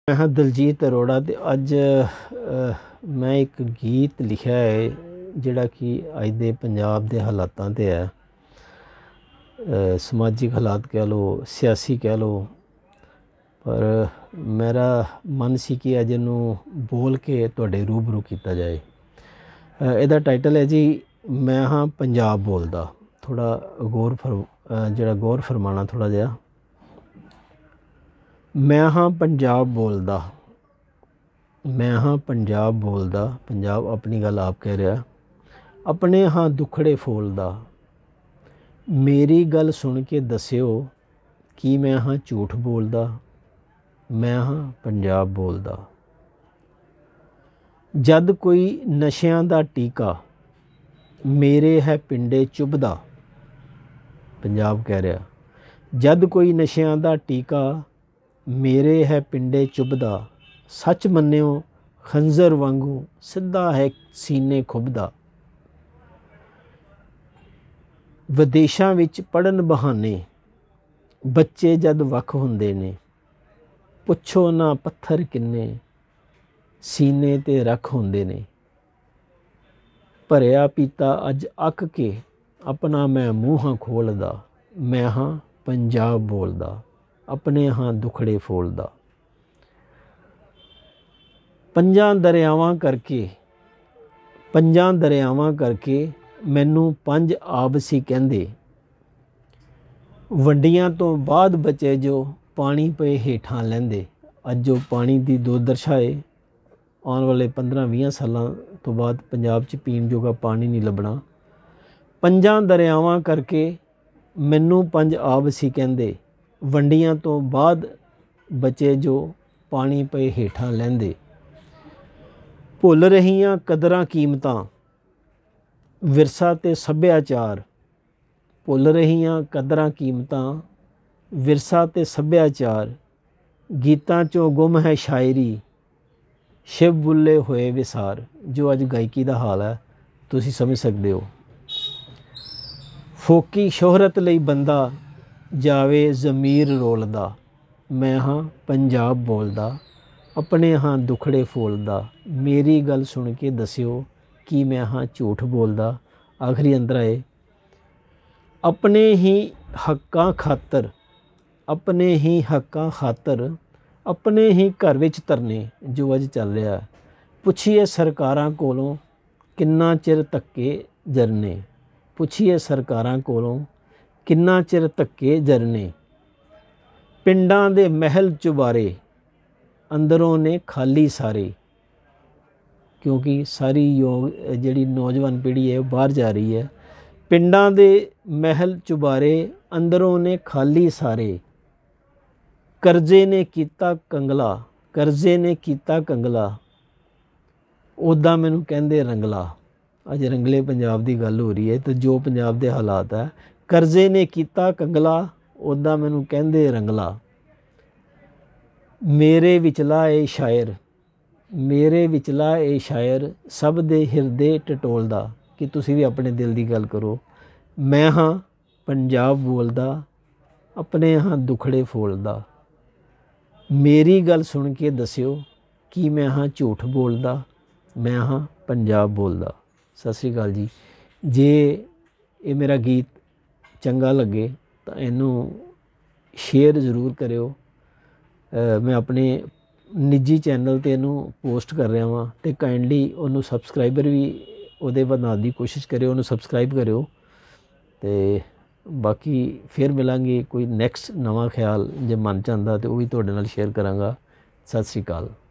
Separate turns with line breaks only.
मैं हाँ दलजीत अरोड़ा ते अज मैं एक गीत लिखा है जिहड़ा कि अज दे पंजाब दे हालातां ते है। समाजिक हालात कह लो, सियासी कह लो, पर मेरा मन सी कि अज इनू बोल के तुहाडे रूबरू किया जाए। इहदा टाइटल है जी मैं हाँ पंजाब बोलदा। थोड़ा गौर फरमाना थोड़ा जिहा। मैं हाँ पंजाब बोलदा, मैं हाँ पंजाब बोलदा। पंजाब अपनी गल आप कह रहा। अपने हाँ दुखड़े फोलदा, मेरी गल सुन के दस्यो कि मैं हाँ झूठ बोलदा। मैं हाँ पंजाब बोलदा। जद कोई नशियां दा टीका मेरे है पिंडे चुभदा। पंजाब कह रहा जद कोई नशियां दा टीका मेरे है पिंडे चुभदा। सच मन्नियो खंजर वांगू सिद्धा है सीने खुभदा। विदेशां विच पढ़न बहाने बच्चे जद वख हुंदे ने, पुछो ना पत्थर किन्ने सीने ते रख हुंदे ने। भरिया पीता अज अक के अपना मैं मूँह खोलदा। मैं हाँ पंजाब बोलदा, अपने हाँ दुखड़े फोलदा। पंजां दरियावां करके मैनू पंज आब सी कहंदे। वंडियां तो बाद बचे जो पानी पे हेठां लैंदे। अज जो पानी की दुर्दशा है, आने वाले 15-20 सालों तो बाद पंजाब च पीण जोगा पानी नहीं लभना। पंजां दरियावां करके मैनू पंज आब सी कहंदे। वंडियां तो बाद बचे जो पानी पे हेठां लैंदे। भुल रहीआं कदरां कीमतां विरसा ते सभ्याचार। भुल रहीआं कदरां कीमतां विरसा ते सभ्याचार। गीतां चों गुम है शायरी शिव बुल्ले होए विसार। जो अज गायकी का हाल है तुसी समझ सकते हो। फोकी शोहरत लई बंदा जावे ज़मीर रोलदा। मैं हाँ पंजाब बोलदा, अपने हाँ दुखड़े फोलदा। मेरी गल सुन के दस्यो कि मैं हाँ झूठ बोलदा। आखिरी अंदर आए अपने ही हक्कां खातर, अपने ही हक्कां खातर अपने ही घर विच धरने। जो अज चल रहा है पुछिए सरकारां कोलों किन्ना चिर धक्के जरने। पुछिए सरकारां कोलों किन्ना चिर धक्के जरने। पिंडां दे महल चुबारे अंदरों ने खाली सारे। क्योंकि सारी जिहड़ी नौजवान पीढ़ी है बाहर जा रही है। पिंडां दे महल चुबारे अंदरों ने खाली सारे। करजे ने कीता कंगला, करजे ने कीता कंगला। उदा मैनू कहंदे रंगला। अज रंगले पंजाब की गल हो रही है तो जो पंजाब के हालात है। करजे ने कीता कंगला, उदा मैनू कहंदे रंगला। मेरे विचला ए शायर, मेरे विचला ए शायर सब दे हिरदे टटोलदा। कि तुसी भी अपने दिल की गल करो। मैं हाँ पंजाब बोलदा, अपने हाँ दुखड़े फोलदा। मेरी गल सुन के दस्यो कि मैं हाँ झूठ बोलदा। मैं हाँ पंजाब बोलदा। सत श्री अकाल जी। जे ये मेरा गीत चंगा लगे तो इनू शेयर ज़रूर करियो। मैं अपने निजी चैनल ते इनू पोस्ट कर रहा वहाँ तो काइंडली उन्होंने सबसक्राइबर भी उहदे बनाने की कोशिश करियो, उन्होंने सबसक्राइब करियो। तो बाकी फिर मिलांगे कोई नैक्सट नवा ख्याल जे मन चाहता तो वह भी तुहाडे नाल शेयर करांगा। सत श्री अकाल।